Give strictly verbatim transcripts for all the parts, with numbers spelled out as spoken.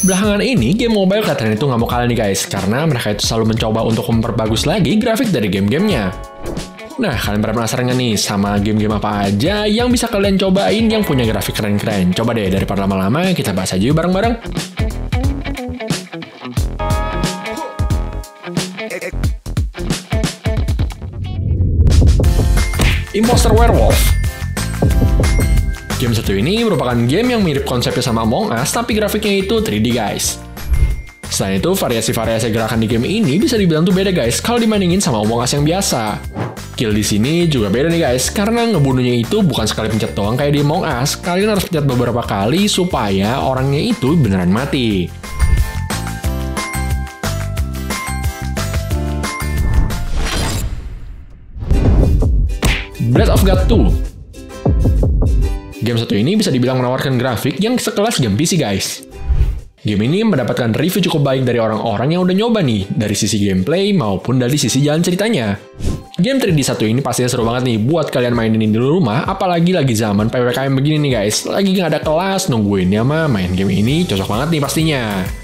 Belakangan ini, game mobile katanya itu nggak mau kalah nih guys, karena mereka itu selalu mencoba untuk memperbagus lagi grafik dari game-gamenya. Nah, kalian pada penasaran nggak nih sama game-game apa aja yang bisa kalian cobain yang punya grafik keren-keren? Coba deh, daripada lama-lama, kita bahas aja yuk bareng-bareng. Imposter Werewolf. Game satu ini merupakan game yang mirip konsepnya sama Among Us, tapi grafiknya itu tiga D guys. Selain itu, variasi-variasi gerakan di game ini bisa dibilang tuh beda guys kalau dibandingin sama Among Us yang biasa. Kill di sini juga beda nih guys, karena ngebunuhnya itu bukan sekali pencet doang kayak di Among Us, kalian harus pencet beberapa kali supaya orangnya itu beneran mati. Breath of God two. Game satu ini bisa dibilang menawarkan grafik yang sekelas game P C guys. Game ini mendapatkan review cukup baik dari orang-orang yang udah nyoba nih, dari sisi gameplay maupun dari sisi jalan ceritanya. Game tiga D satu ini pastinya seru banget nih buat kalian mainin di rumah, apalagi lagi zaman P P K M begini nih guys. Lagi nggak ada kelas, nungguinnya mah main game ini cocok banget nih pastinya.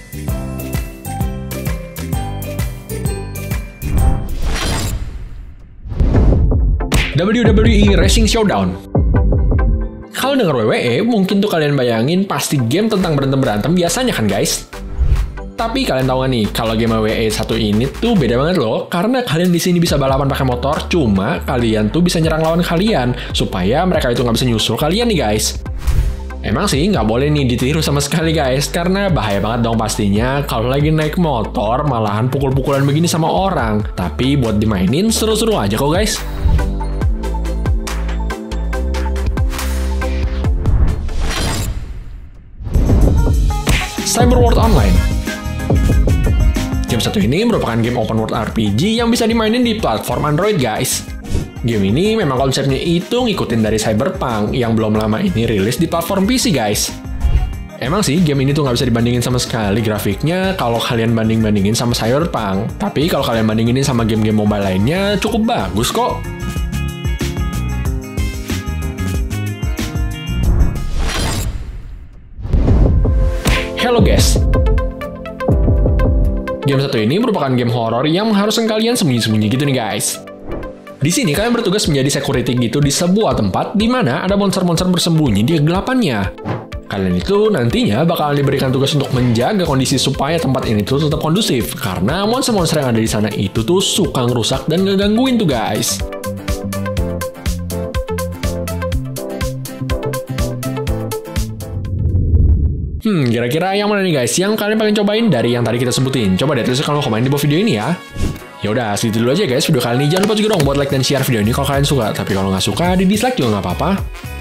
W W E Racing Showdown. Kalau denger W W E, mungkin tuh kalian bayangin pasti game tentang berantem-berantem biasanya kan guys? Tapi kalian tahu nggak nih, kalau game W W E satu ini tuh beda banget loh, karena kalian di sini bisa balapan pakai motor, cuma kalian tuh bisa nyerang lawan kalian, supaya mereka itu nggak bisa nyusul kalian nih guys. Emang sih nggak boleh nih ditiru sama sekali guys, karena bahaya banget dong pastinya kalau lagi naik motor malahan pukul-pukulan begini sama orang. Tapi buat dimainin seru-seru aja kok guys. Cyber World Online. Game satu ini merupakan game open world R P G yang bisa dimainin di platform Android guys. Game ini memang konsepnya itu ngikutin dari Cyberpunk yang belum lama ini rilis di platform P C guys. Emang sih game ini tuh nggak bisa dibandingin sama sekali grafiknya kalau kalian banding-bandingin sama Cyberpunk. Tapi kalau kalian bandinginin sama game-game mobile lainnya cukup bagus kok. Hello guys. Game satu ini merupakan game horor yang mengharuskan kalian sembunyi-sembunyi gitu nih guys. Di sini kalian bertugas menjadi security gitu di sebuah tempat di mana ada monster-monster bersembunyi di kegelapannya. Kalian itu nantinya bakalan diberikan tugas untuk menjaga kondisi supaya tempat ini tuh tetap kondusif, karena monster-monster yang ada di sana itu tuh suka ngerusak dan ngegangguin tuh guys. Hmm, kira-kira yang mana nih guys yang kalian pengen cobain dari yang tadi kita sebutin? Coba deh tulis kalau komen di bawah video ini ya. Ya udah, segitu dulu aja guys video kali ini. Jangan lupa juga dong buat like dan share video ini kalau kalian suka. Tapi kalau nggak suka, di dislike juga nggak apa-apa.